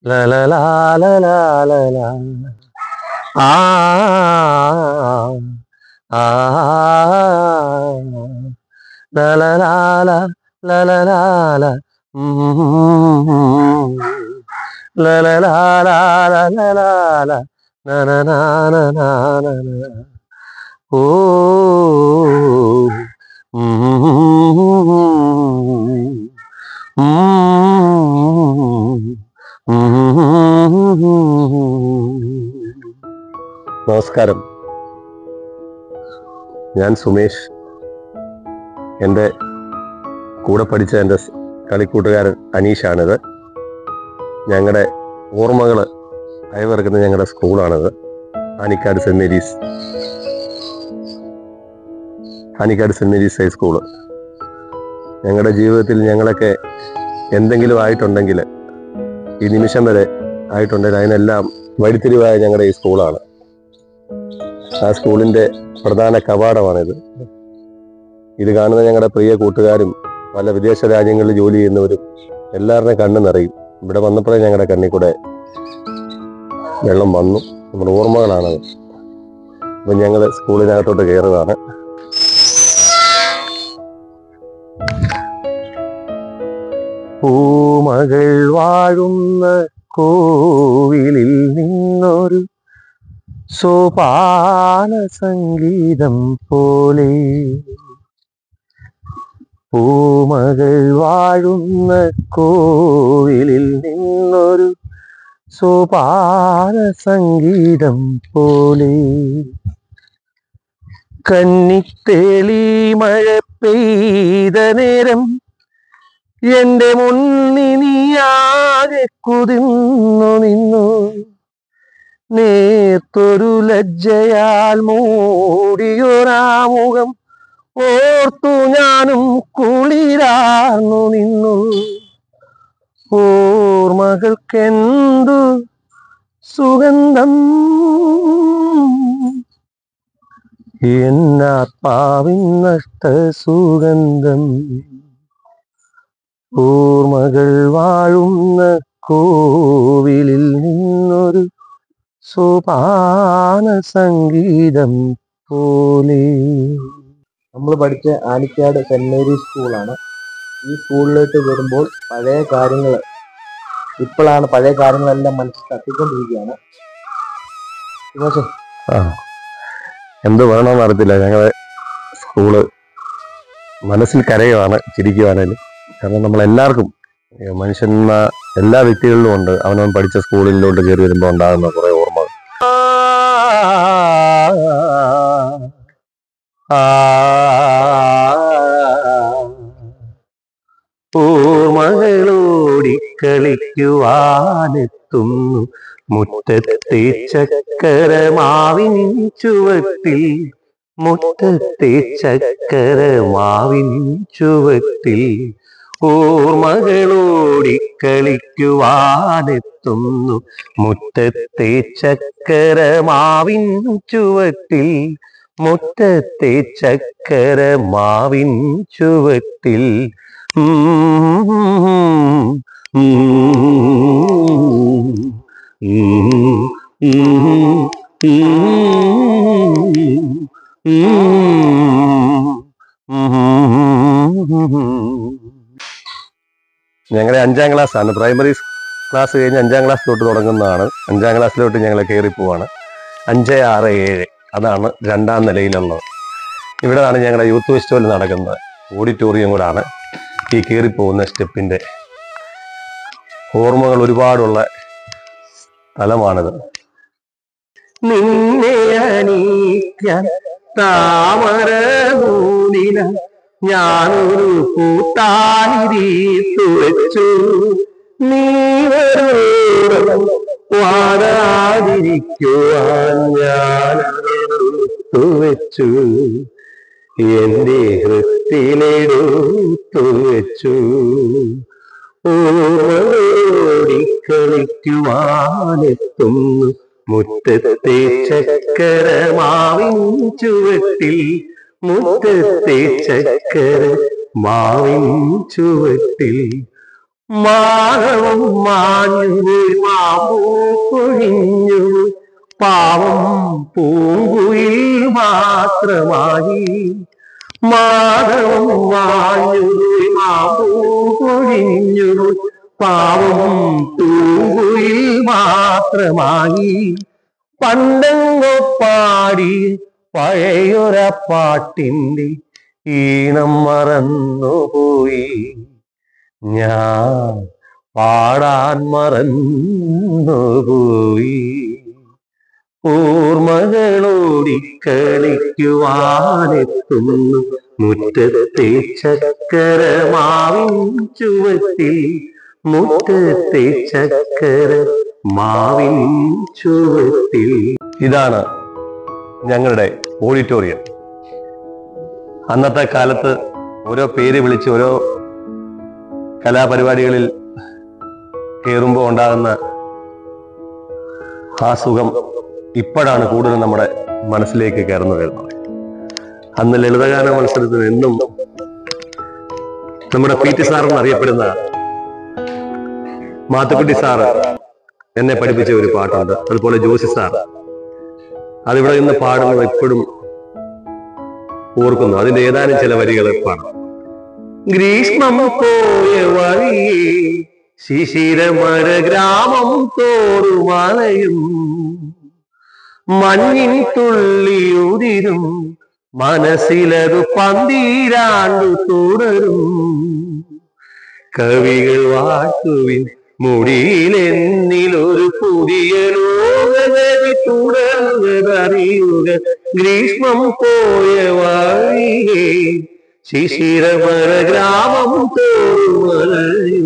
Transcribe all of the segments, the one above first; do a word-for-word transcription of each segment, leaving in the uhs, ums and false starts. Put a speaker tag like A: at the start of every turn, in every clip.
A: La la la la la la la. Ah, ah, la la la la la la la la. Mm-hmm. La la la la la la la la. Na na na na na na na. Oh. Mm-hmm. നമസ്കാരം, ഞാൻ സുമേഷ്. എൻ്റെ കൂടെ പഠിച്ച എൻ്റെ കളിക്കൂട്ടുകാരൻ അനീഷാണിത്. ഞങ്ങളുടെ ഓർമ്മകൾ അയവിറക്കുന്ന ഞങ്ങളുടെ സ്കൂളാണിത്, Anikkad Saint Mary's Anikkad Saint Mary's high school. ഞങ്ങളുടെ ജീവിതത്തിൽ ഞങ്ങളൊക്കെ എന്തെങ്കിലും ആയിട്ടുണ്ടെങ്കിൽ, ഈ നിമിഷം വരെ ആയിട്ടുണ്ടെങ്കിൽ അതിനെല്ലാം വഴിത്തിരിവായ ഞങ്ങളുടെ ഈ സ്കൂളാണ്. ആ സ്കൂളിൻ്റെ പ്രധാന കവാടമാണിത്. ഇത് കാണുന്ന ഞങ്ങളുടെ പ്രിയ കൂട്ടുകാരും പല വിദേശ രാജ്യങ്ങളിൽ ജോലി ചെയ്യുന്നവരും എല്ലാവരുടെയും കണ്ണ് നിറയും. ഇവിടെ വന്നപ്പോഴേ ഞങ്ങളുടെ കണ്ണിൽ കൂടെ വെള്ളം വന്നു. നമ്മുടെ ഓർമ്മകളാണത്. അപ്പം ഞങ്ങൾ സ്കൂളിനകത്തോട്ട് കയറുകയാണ്. പൂമകൾ വാഴുന്ന കോവിലിൽ നിന്നൊരു സോപാന സംഗീതം പോലെ, പൂമകൾ വാഴുന്ന കോവിലിൽ നിന്നൊരു സോപാന സംഗീതം പോലെ, കന്നിത്തേളി മഴ പെയ്ത നേരം എന്റെ മുന്നിനിയാകെ കുതിർന്നു നിന്നു, നേർത്തൊരു ലജ്ജയാൽ മൂടിയൊരാമുഖം ഓർത്തു ഞാനും കുളിരാർന്നു നിന്നു. ഓർമ്മകൾക്കെന്തു സുഗന്ധം, എന്നാത്മാവിൻ നഷ്ട സുഗന്ധം. ഓർമ്മകൾ വാഴുന്ന കോവിലിൽ നിന്നൊരു സോപാന സംഗീതം പോലെ.
B: നമ്മൾ പഠിച്ച ആനിക്കാട് സെന്റ് മേരീസ് സ്കൂളാണ്. ഈ സ്കൂളിലേക്ക് വരുമ്പോൾ പഴയ കാര്യങ്ങൾ ഇപ്പോഴാണ് പഴയ കാര്യങ്ങളെല്ലാം മനസ്സിൽ തട്ടിക്കൊണ്ടിരിക്കുകയാണ്.
A: ആ എന്ത് വേണമെന്ന് അറിയത്തില്ല, ഞങ്ങളെ സ്കൂള് മനസ്സിൽ കരയുവാണ്, ചിരിക്കുവാണേലും. കാരണം നമ്മളെല്ലാവർക്കും, മനുഷ്യന്മാ എല്ലാ വ്യക്തികളിലും ഉണ്ട് അവനവൻ പഠിച്ച സ്കൂളിലോട്ട് കയറി വരുമ്പോൾ ഉണ്ടാകുന്ന കുറെ ഓർമ്മകൾ. ഓർമ്മകളോടി കളിക്കുവാനെത്തുന്നു മുറ്റത്തെ ചക്കരമാവിൻ ചുവട്ടിൽ, മുറ്റത്തെ ചക്കരമാവിൻ ചുവട്ടിൽ. ഓർമ്മകളോടി കളിക്കുവാനെത്തുന്നു മുറ്റത്തെ ചക്കരമാവിൻ ചുവട്ടിൽ, മുറ്റത്തെ ചക്കരമാവിൻ ചുവട്ടിൽ. ഞങ്ങളുടെ അഞ്ചാം ക്ലാസ് ആണ്, പ്രൈമറി ക്ലാസ് കഴിഞ്ഞ് അഞ്ചാം ക്ലാസ് തൊട്ട് തുടങ്ങുന്നതാണ്. അഞ്ചാം ക്ലാസ്സിലോട്ട് ഞങ്ങൾ കയറി പോവാണ്. അഞ്ച് ആറ് ഏഴ് അതാണ് രണ്ടാം നിലയിലുള്ളത്. ഇവിടെയാണ് ഞങ്ങളുടെ യൂത്ത് ഫെസ്റ്റിവൽ നടക്കുന്നത്. ഓഡിറ്റോറിയം കൂടാണ് ഈ കയറിപ്പോകുന്ന സ്റ്റെപ്പിൻ്റെ. ഓർമ്മകൾ ഒരുപാടുള്ള സ്ഥലമാണിത്. നിന്നെ അനീക്കാൻ താമര നൂലിന ഞാനൊരു കൂട്ടാനിരീത്തു വെച്ചു, നീ വാടാതിരിക്കുവാൻ ഞാനെടുത്തു വെച്ചു, എന്റെ ഹൃത്തിലെടുത്തു വെച്ചു. ഓടി കളിക്കുവാനെത്തുന്നു മുറ്റത്തെ ചക്കരമാവിൻ ചുവട്ടിൽ, മുറ്റത്തെ ചക്കരമാവിൻ ചുവട്ടിൽ. മാനവും മാഞ്ഞു മാവൂ കൊഴിഞ്ഞു പാവം പൂങ്കുയിൽ മാത്രമായി. മാനവും മാഞ്ഞു മാവൂ കൊഴിഞ്ഞു പാവം പൂങ്കുയിൽ മാത്രമായി. പണ്ടെങ്ങോ പാടി പഴയൊര പാട്ടിന്റെ ഈണം മറന്നുപോയി. ഞാൻ പാടാൻ മറന്നുപോയി. ഓർമ്മകളോടിക്കളിക്കുവാനെത്തുന്നു മുറ്റത്തെ ചക്കരമാവിൻ ചുവട്ടിൽ. മുറ്റത്തെ ചക്കര മാവിൻ ചുവട്ടിൽ. ഇതാണ് ഞങ്ങളുടെ ഓഡിറ്റോറിയം. അന്നത്തെ കാലത്ത് ഓരോ പേര് വിളിച്ച് ഓരോ കലാപരിപാടികളിൽ കയറുമ്പോൾ ഉണ്ടാകുന്ന ആ സുഖം ഇപ്പോഴാണ് കൂടുതൽ നമ്മുടെ മനസ്സിലേക്ക് കയറുന്നു വരുന്നത്. അന്ന് ലളിതഗാന മത്സരത്തിന് എന്നും നമ്മുടെ പി ടി സാർ എന്നറിയപ്പെടുന്ന മാത്തുക്കുട്ടി സാറ് എന്നെ പഠിപ്പിച്ച ഒരു പാട്ടുണ്ട്. അതുപോലെ ജോസി സാർ അതിവിടെ നിന്ന് പാടുന്നത് എപ്പോഴും ഓർക്കുന്നു. അതിന്റെ ഏതാനും ചില വരികൾ പാടും. ഗ്രീഷ്മം പോയ വഴിയേ ശിശിരമര ഗ്രാമം തോറുമലയും മഞ്ഞിൻ തുള്ളിയുതിരും മനസ്സിലതു പന്തീരാണ്ടു തുടരും. കവികൾ വാട്ടുവിൻ മുടിയിലെന്നിലൊരു പുതിയ ലോകഗതി തുടർന്നതറിയുക. ഗ്രീഷ്മം പോയ വഴിയേ ശിശിരമര ഗ്രാമം തോറുമലയും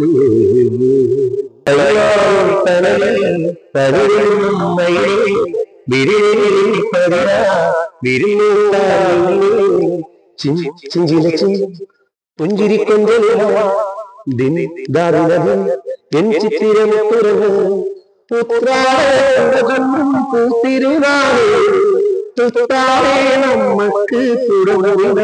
A: നമുക്ക് തുടങ്ങുക.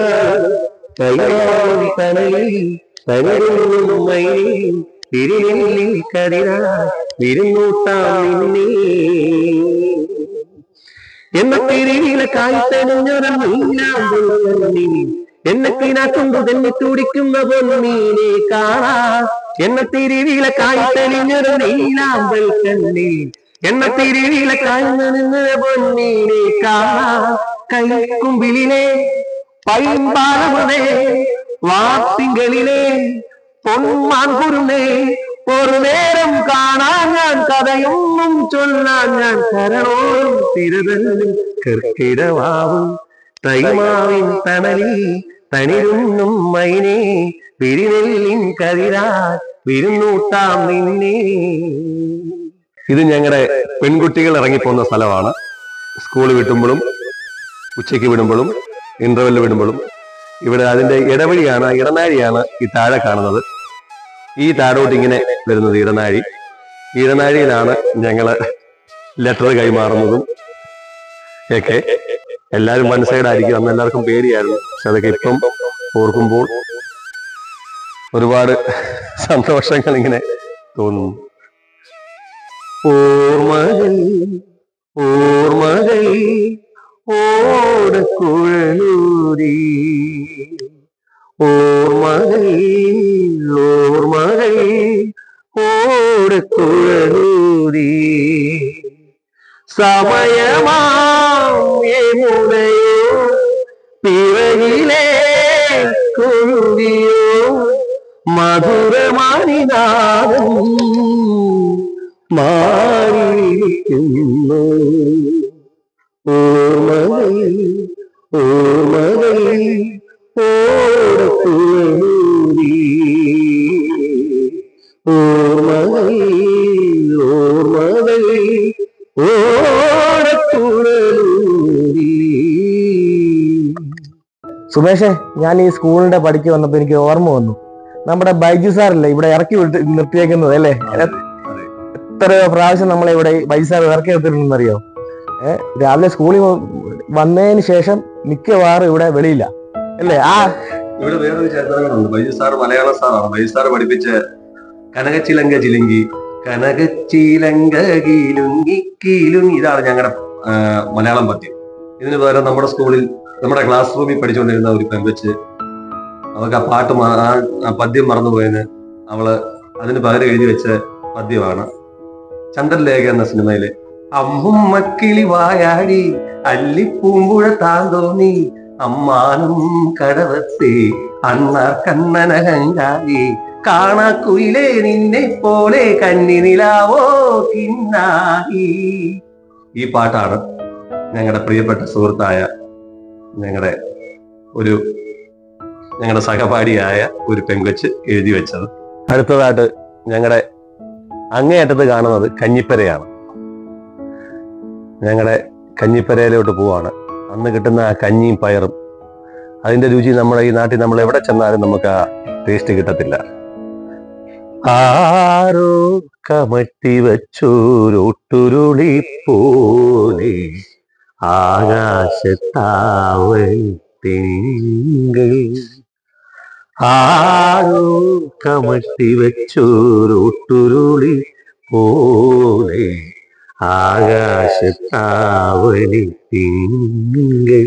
A: എന്ന തിരിയിലെ കായ്ത്തണിഞ്ഞൊരീലാമ്പുള്ളി എന്നക്കിനാക്കൊണ്ടു തന്നെ തുടിക്കുന്ന പൊന്നീനെ കാണാ. എന്ന തിരിവിലെ കായ്ത്തണിഞ്ഞൊരു നീലാമ്പൽ കണ്ണി എന്ന തിരിവിലെ കായ്ത്തണിഞ്ഞ പൊന്നീനെ കാണാ. കൈക്കുമ്പിളിലെ പൈമ്പാലമേ വാത്തിങ്കളിലെ പൊന്മാൻ കുരുന്നേ ഒരു നേരം കാണാൻ ഞാൻ കഥയൊന്നും ചൊല്ലാൻ ഞാൻ കരണോളം തിരുതല്ലും കർക്കിടവാവും തൈമാവിൻ തണലിൽ തണിരുന്നും മൈനേ പിരിനെല്ലിൻ കതിരാ വിരുന്നൂട്ടാം നിന്നെ. ഇത് ഞങ്ങളുടെ പെൺകുട്ടികൾ ഇറങ്ങിപ്പോകുന്ന സ്ഥലമാണ്. സ്കൂൾ വിട്ടുമ്പോഴും ഉച്ചയ്ക്ക് വിടുമ്പോഴും ഇന്റർവെല്ല് വിടുമ്പോഴും ഇവിടെ അതിന്റെ ഇടവഴിയാണ്, ഇടനാഴിയാണ് ഈ താഴെ കാണുന്നത്. ഈ താഴോട്ട് ഇങ്ങനെ വരുന്നത് ഇടനാഴി. ഇടനാഴിയിലാണ് ഞങ്ങള് ലെറ്റർ കൈമാറുന്നതും ഒക്കെ. എല്ലാവരും വൺ സൈഡ് ആയിരിക്കും. അന്ന് എല്ലാവർക്കും പേടിയായിരുന്നു. പക്ഷെ അതൊക്കെ ഇപ്പം ഓർക്കുമ്പോൾ ഒരുപാട് സന്തോഷങ്ങൾ ഇങ്ങനെ തോന്നുന്നു. ഓർമ്മകൾ ഓർമ്മകൾ ഓടക്കുഴലൂരി ഓർമ്മകൾ ഓർമ്മകൾ ഓടക്കുഴലൂരി സമയമാം യമുനയോ പിറകിലെ കുരുവിയോ മധുരമാനിനാദം മാറിയിരിക്കുന്നു. ഓർമ്മകൾ ഓർമ്മകൾ ഓടക്കുഴലൂരി ഓർമ്മകൾ ഓർമ്മകൾ ഓടക്കുഴലൂരി.
B: സുമേഷേ, ഞാൻ ഈ സ്കൂളിന്റെ പഠിക്ക് വന്നപ്പോ എനിക്ക് ഓർമ്മ വന്നു, നമ്മുടെ ബൈജു സാറല്ലേ ഇവിടെ ഇറക്കി വിട്ട് നിർത്തിയേക്കുന്നത് അല്ലേ? എത്രയോ പ്രാവശ്യം നമ്മളെ ഇവിടെ ബൈജു സാർ ഇറക്കി നിർത്തിയിട്ടുണ്ടെന്നറിയോ? ഏഹ് രാവിലെ സ്കൂളിൽ വന്നതിന് ശേഷം മിക്കവാറും ഇവിടെ വെളിയില്ല അല്ലേ? ആ
A: ഇവിടെ വേറൊരു ചരിത്രങ്ങളുണ്ട്. ബൈജു സാർ മലയാള സാറാണ്. ബൈജു സാർ പഠിപ്പിച്ച കനകച്ചിലങ്ക ചിലുങ്കി കനകച്ചിലങ്ക കീലുങ്ങി കീലുങ്ങി. ഇതാണ് ഞങ്ങളുടെ മലയാളം പദ്യം. ഇതിന് പകരം നമ്മുടെ സ്കൂളിൽ നമ്മുടെ ക്ലാസ് റൂമിൽ പഠിച്ചുകൊണ്ടിരുന്ന ഒരു പെൺകൊച്ച്, അവൾക്ക് ആ പാട്ട് ആ പദ്യം മറന്നുപോയതിന് അവള് അതിന് പകരം എഴുതി വെച്ച പദ്യമാണ് ചന്ദ്രലേഖ എന്ന സിനിമയിലെ അമ്മുമ്മക്കിളി വായാടി അല്ലിപ്പൂമ്പുഴ താന്തോന്നി അമ്മാനും കടവത്തെ അണ്ണാർ കണ്ണനഹങ്കാരി കാണാക്കുയിലേ നിന്നെ പോലെ കന്നി നിലാവോ കിന്നായി. ഈ പാട്ടാണ് ഞങ്ങളുടെ പ്രിയപ്പെട്ട സുഹൃത്തായ ഞങ്ങളുടെ ഒരു ഞങ്ങളുടെ സഹപാഠിയായ ഒരു പെങ്കൊച്ച് എഴുതി വെച്ചത്. അടുത്തതായിട്ട് ഞങ്ങളുടെ അങ്ങേയറ്റത്ത് കാണുന്നത് കഞ്ഞിപ്പരയാണ്. ഞങ്ങളുടെ കഞ്ഞിപ്പരയിലോട്ട് പോവാണ്. അന്ന് കിട്ടുന്ന ആ കഞ്ഞിയും പയറും അതിന്റെ രുചി നമ്മുടെ ഈ നാട്ടിൽ നമ്മൾ എവിടെ ചെന്നാലും നമുക്ക് ആ ടേസ്റ്റ് കിട്ടത്തില്ല. ആരോ കമട്ടി വച്ചോരൊട്ടുരുളി പോലെ ആകാശത്താവൽ തിങ്കൾ, ആരോ കമട്ടി വച്ചോരൊട്ടുരുളി പോലെ ആകാശത്താവലി തിങ്കൾ,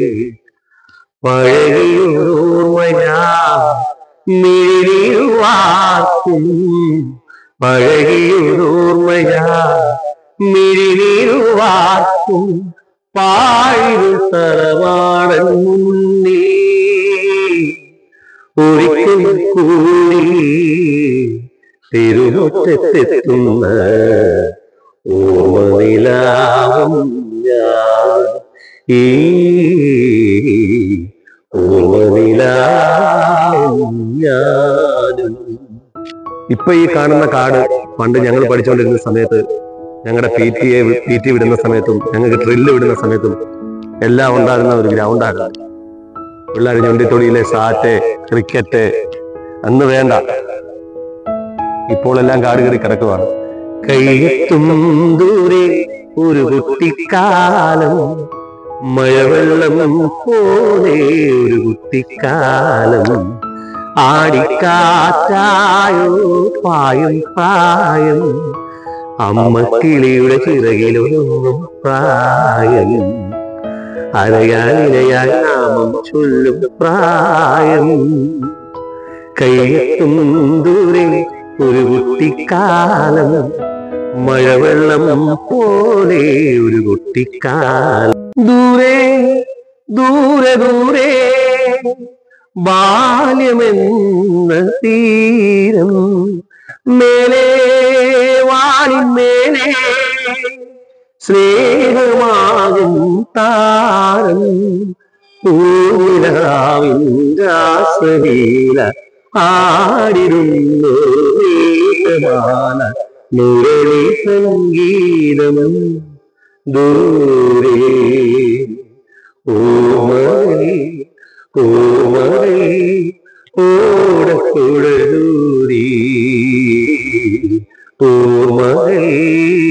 A: പഴകിയൊരോർമ്മയാർക്കും പഴകിയൊരോർമ്മയാർക്കും പാഴിരു തറവാടൻ മുന്നേ ഒരിക്കൽ കൂടി തിരുമുറ്റത്തെത്തുന്ന ഓർമ്മനിലാവും ഞാൻ, ഈ ഓർമ്മനിലാവും ഞാനും. ഇപ്പൊ ഈ കാണുന്ന കാട് പണ്ട് ഞങ്ങൾ പഠിച്ചുകൊണ്ടിരുന്ന സമയത്ത്, ഞങ്ങളുടെ P T A P T വിടുന്ന സമയത്തും ഞങ്ങൾക്ക് ഡ്രില്ല് വിടുന്ന സമയത്തും എല്ലാം ഉണ്ടാകുന്ന ഒരു ഗ്രൗണ്ടാണ്. പിള്ളേർ ഞൊണ്ടിത്തൊടിയിലെ സാറ്റ്, ക്രിക്കറ്റ് അന്ന് വേണ്ട, ഇപ്പോൾ എല്ലാം കാട് കയറി കിടക്കുവാണ്. കൈയെത്തും ദൂരെ ഒരു കുട്ടിക്കാലം, മഴവെള്ളം പോലെ ഒരു കുട്ടിക്കാലം, ആടിക്കാറ്റായോ പായും പ്രായം, അമ്മ കിളിയുടെ ചിറകിലൊന്നും പ്രായം, അരയാനിരയായി നാമം ചൊല്ലും പ്രായം. കൈയെത്തും ദൂരെ ഒരു കുട്ടിക്കാലം, മഴവെള്ളം പോലെ ഒരു കുട്ടിക്കാലം. ദൂരെ ദൂരെ ദൂരെ ബാല്യമെന്ന തീരം, മേലെ വാനിന്മേലെ സ്നേഹമാകും താരം, പൂരാവിൻ രാസലീല ആടിരുന്നു മേഘമാല മുരളി സംഗീതം. ദൂരെ ഓമലേ ഓമലേ ഓടക്കുഴലൂരി ഓമലേ